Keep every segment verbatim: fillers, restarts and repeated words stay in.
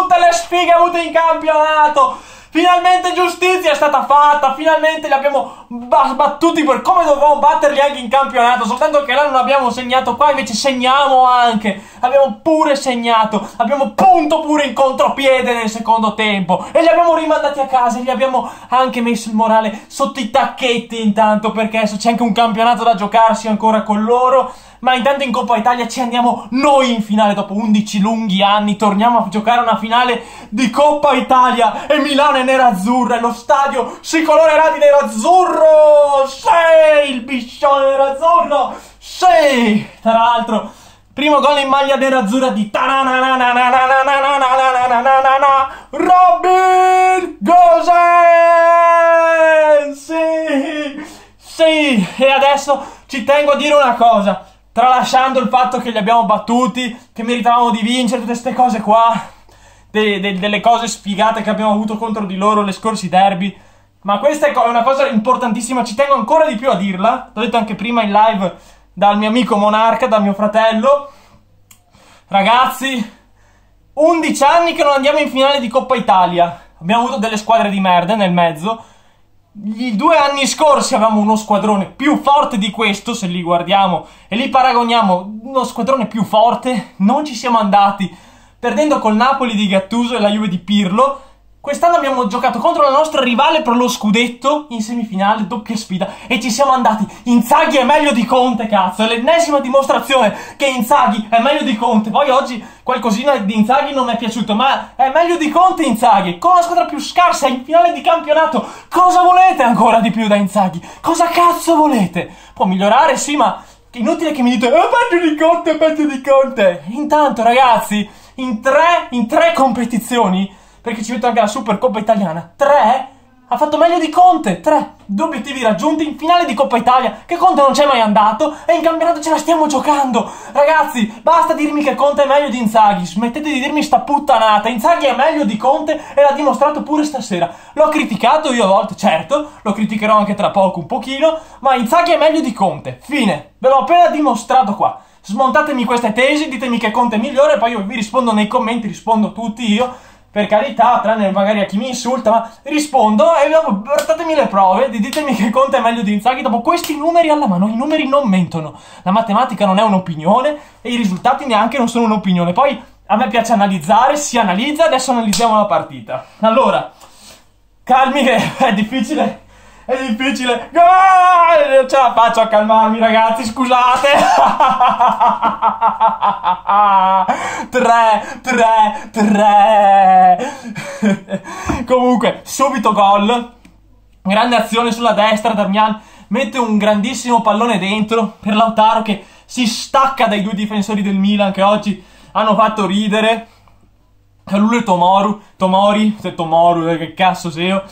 tutte le sfighe avute in campionato. Finalmente giustizia è stata fatta, finalmente li abbiamo battuti per come dovevamo batterli anche in campionato, soltanto che là non abbiamo segnato, qua invece segniamo anche, abbiamo pure segnato, abbiamo punto pure in contropiede nel secondo tempo e li abbiamo rimandati a casa e gli abbiamo anche messo il morale sotto i tacchetti intanto, perché adesso c'è anche un campionato da giocarsi ancora con loro. Ma intanto in Coppa Italia ci andiamo noi in finale dopo undici lunghi anni, torniamo a giocare una finale di Coppa Italia e Milano è nerazzurra e lo stadio si colorerà di nerazzurro, sì, il biscione nerazzurro, sì, tra l'altro primo gol in maglia nerazzurra di Robin Gosens, sì, sì, e adesso ci tengo a dire una cosa. Tralasciando il fatto che li abbiamo battuti, che meritavamo di vincere, tutte queste cose qua, de de delle cose sfigate che abbiamo avuto contro di loro, le scorsi derby, ma questa è una cosa importantissima, ci tengo ancora di più a dirla, l'ho detto anche prima in live dal mio amico Monarca, dal mio fratello. Ragazzi, undici anni che non andiamo in finale di Coppa Italia, abbiamo avuto delle squadre di merda nel mezzo. I due anni scorsi avevamo uno squadrone più forte di questo, se li guardiamo e li paragoniamo, uno squadrone più forte, non ci siamo andati, perdendo col Napoli di Gattuso e la Juve di Pirlo. Quest'anno abbiamo giocato contro la nostra rivale per lo scudetto in semifinale, doppia sfida, e ci siamo andati. Inzaghi è meglio di Conte, cazzo, è l'ennesima dimostrazione che Inzaghi è meglio di Conte. Poi oggi qualcosina di Inzaghi non mi è piaciuto, ma è meglio di Conte Inzaghi, con la squadra più scarsa in finale di campionato. Cosa volete ancora di più da Inzaghi? Cosa cazzo volete? Può migliorare, sì, ma inutile che mi dite è peggio di Conte, è peggio di Conte. Intanto, ragazzi, in tre, in tre competizioni, perché ci metto anche la Supercoppa italiana, tre, ha fatto meglio di Conte, tre, due obiettivi raggiunti in finale di Coppa Italia, che Conte non c'è mai andato, e in campionato ce la stiamo giocando. Ragazzi, basta dirmi che Conte è meglio di Inzaghi, smettete di dirmi sta puttanata, Inzaghi è meglio di Conte e l'ha dimostrato pure stasera. L'ho criticato io a volte, certo, lo criticherò anche tra poco un pochino, ma Inzaghi è meglio di Conte, fine, ve l'ho appena dimostrato qua. Smontatemi queste tesi, ditemi che Conte è migliore, poi io vi rispondo nei commenti, rispondo tutti io, per carità, tranne magari a chi mi insulta, ma rispondo e dopo portatemi le prove, ditemi che Conte è meglio di Inzaghi dopo questi numeri alla mano. I numeri non mentono, la matematica non è un'opinione e i risultati neanche non sono un'opinione. Poi a me piace analizzare, si analizza, adesso analizziamo la partita. Allora, calmi che è difficile, è difficile, ah, non ce la faccio a calmarmi ragazzi, scusate. tre, tre, tre. Comunque, subito gol, grande azione sulla destra, Darmian mette un grandissimo pallone dentro per Lautaro che si stacca dai due difensori del Milan che oggi hanno fatto ridere. Lui e Tomoru, Tomori, se Tomoru, che cazzo sei io,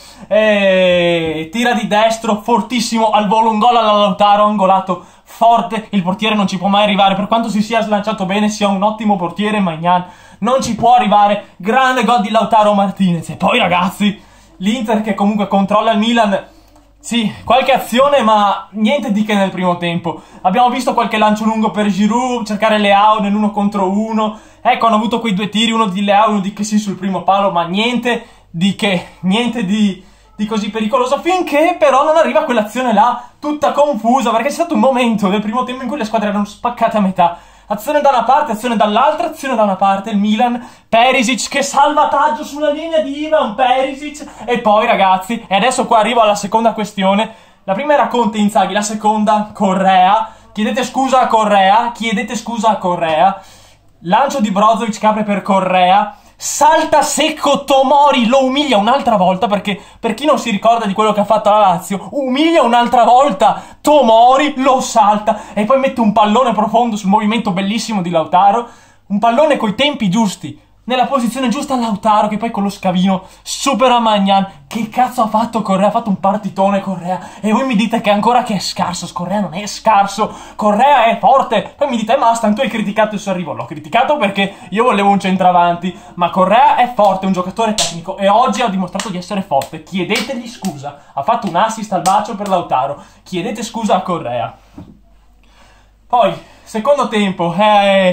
e tira di destro, fortissimo, al volo, un gol alla Lautaro, angolato, forte, il portiere non ci può mai arrivare, per quanto si sia slanciato bene, sia un ottimo portiere, Maignan non ci può arrivare, grande gol di Lautaro Martinez. E poi ragazzi, l'Inter che comunque controlla il Milan, sì, qualche azione ma niente di che nel primo tempo, abbiamo visto qualche lancio lungo per Giroud, cercare Leao nell'uno contro uno. Ecco, hanno avuto quei due tiri, uno di Leao e uno di Kessie sul primo palo, ma niente di che, niente di, di così pericoloso, finché però non arriva quell'azione là, tutta confusa, perché c'è stato un momento del primo tempo in cui le squadre erano spaccate a metà. Azione da una parte, azione dall'altra, azione da una parte, il Milan, Perisic, che salvataggio sulla linea di Ivan Perisic, e poi ragazzi, e adesso qua arrivo alla seconda questione, la prima era Conte Inzaghi, la seconda Correa, chiedete scusa a Correa, chiedete scusa a Correa, lancio di Brozovic che apre per Correa, salta secco Tomori, lo umilia un'altra volta, perché per chi non si ricorda di quello che ha fatto la Lazio, umilia un'altra volta Tomori, lo salta e poi mette un pallone profondo sul movimento bellissimo di Lautaro, un pallone coi tempi giusti, nella posizione giusta a Lautaro, che poi con lo scavino supera Maignan. Che cazzo ha fatto Correa? Ha fatto un partitone Correa, e voi mi dite che ancora che è scarso. Correa non è scarso, Correa è forte. Poi mi dite, ma Stan, tu hai criticato il suo arrivo. L'ho criticato perché io volevo un centravanti, ma Correa è forte, è un giocatore tecnico, e oggi ha dimostrato di essere forte. Chiedetegli scusa. Ha fatto un assist al bacio per Lautaro, chiedete scusa a Correa. Poi, secondo tempo, eh...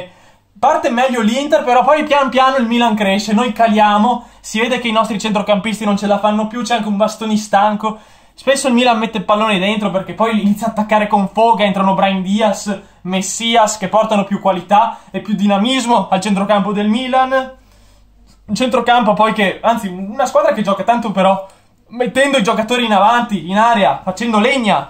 parte meglio l'Inter, però poi pian piano il Milan cresce, noi caliamo, si vede che i nostri centrocampisti non ce la fanno più, c'è anche un Bastoni stanco. Spesso il Milan mette il pallone dentro perché poi inizia a attaccare con foga, entrano Brahim Diaz, Messias, che portano più qualità e più dinamismo al centrocampo del Milan. Un centrocampo poi che, anzi, una squadra che gioca tanto però mettendo i giocatori in avanti, in area, facendo legna,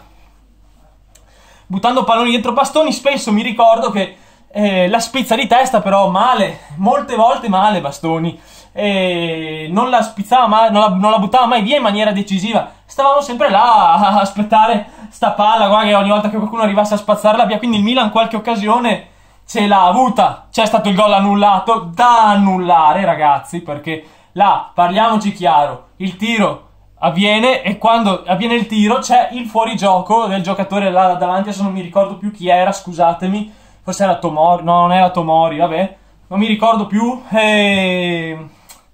buttando palloni dentro Bastoni. Spesso mi ricordo che eh, la spizza di testa però male, molte volte male Bastoni, e non la spizzava mai, non la, non la buttava mai via in maniera decisiva. Stavamo sempre là a aspettare sta palla, guarda che ogni volta che qualcuno arrivasse a spazzarla via. Quindi il Milan qualche occasione ce l'ha avuta. C'è stato il gol annullato, da annullare ragazzi, perché là, parliamoci chiaro, il tiro avviene e quando avviene il tiro c'è il fuorigioco del giocatore là davanti. Adesso non mi ricordo più chi era, scusatemi, forse era Tomori, no, non era Tomori, vabbè, non mi ricordo più. E...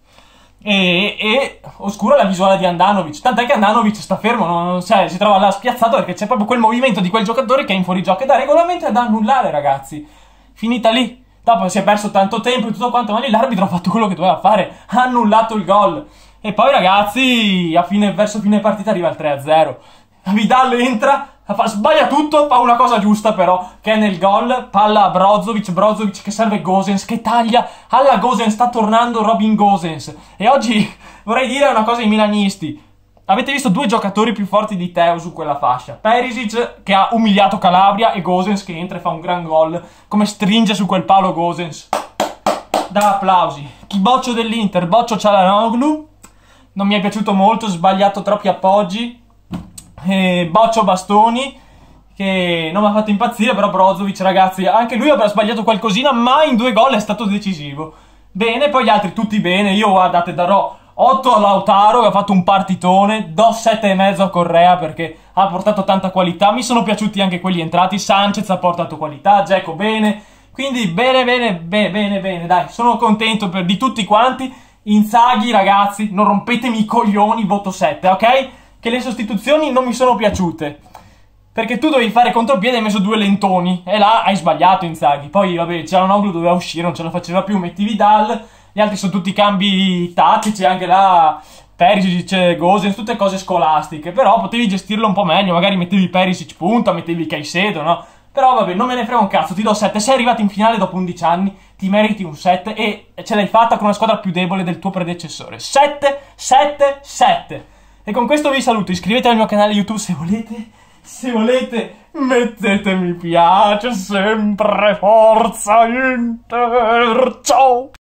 E, e oscura la visuale di Andanovic, tant'è che Andanovic sta fermo, non, cioè, si trova là spiazzato perché c'è proprio quel movimento di quel giocatore che è in fuorigioco, e da regolamento è da annullare ragazzi, finita lì. Dopo si è perso tanto tempo e tutto quanto, ma lì l'arbitro ha fatto quello che doveva fare, ha annullato il gol. E poi ragazzi, a fine, verso fine partita arriva il tre a zero, Vidal entra, fa, sbaglia tutto, fa una cosa giusta però, che è nel gol, palla a Brozovic, Brozovic che serve Gosens, che taglia, alla Gosens, sta tornando Robin Gosens. E oggi vorrei dire una cosa ai milanisti, avete visto due giocatori più forti di Teo su quella fascia, Perisic che ha umiliato Calabria e Gosens che entra e fa un gran gol, come stringe su quel palo Gosens, da applausi. Chi boccio dell'Inter, boccio Çalhanoğlu, non mi è piaciuto molto, sbagliato troppi appoggi. E boccio Bastoni, che non mi ha fatto impazzire, però Brozovic ragazzi, anche lui avrà sbagliato qualcosina, ma in due gol è stato decisivo. Bene, poi gli altri tutti bene. Io guardate darò otto a Lautaro che ha fatto un partitone, do sette e mezzo a Correa perché ha portato tanta qualità, mi sono piaciuti anche quelli entrati, Sanchez ha portato qualità, Dzeko bene, quindi bene bene bene bene bene, dai, sono contento per, di tutti quanti. Inzaghi ragazzi, non rompetemi i coglioni, voto sette, ok? Che le sostituzioni non mi sono piaciute, perché tu dovevi fare contropiede e hai messo due lentoni e là hai sbagliato Inzaghi. Poi vabbè, Çalhanoğlu doveva uscire, non ce la faceva più, metti Vidal, gli altri sono tutti cambi tattici, anche là Perisic, Gosens, tutte cose scolastiche, però potevi gestirlo un po' meglio, magari mettevi Perisic punta, mettevi Caicedo, no? Però vabbè, non me ne frega un cazzo, ti do sette, sei arrivato in finale dopo undici anni, ti meriti un sette e ce l'hai fatta con una squadra più debole del tuo predecessore. sette, sette, sette. E con questo vi saluto, iscrivetevi al mio canale YouTube se volete, se volete, mettete mi piace sempre, forza Inter, ciao!